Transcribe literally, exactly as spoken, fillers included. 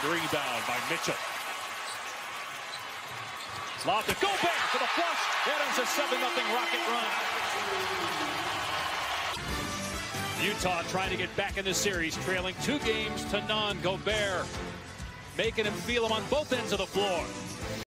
rebound by Mitchell. Lob to Gobert for the flush. That ends a seven nothing Rocket run. Utah trying to get back in the series, trailing two games to none. Gobert making him feel him on both ends of the floor.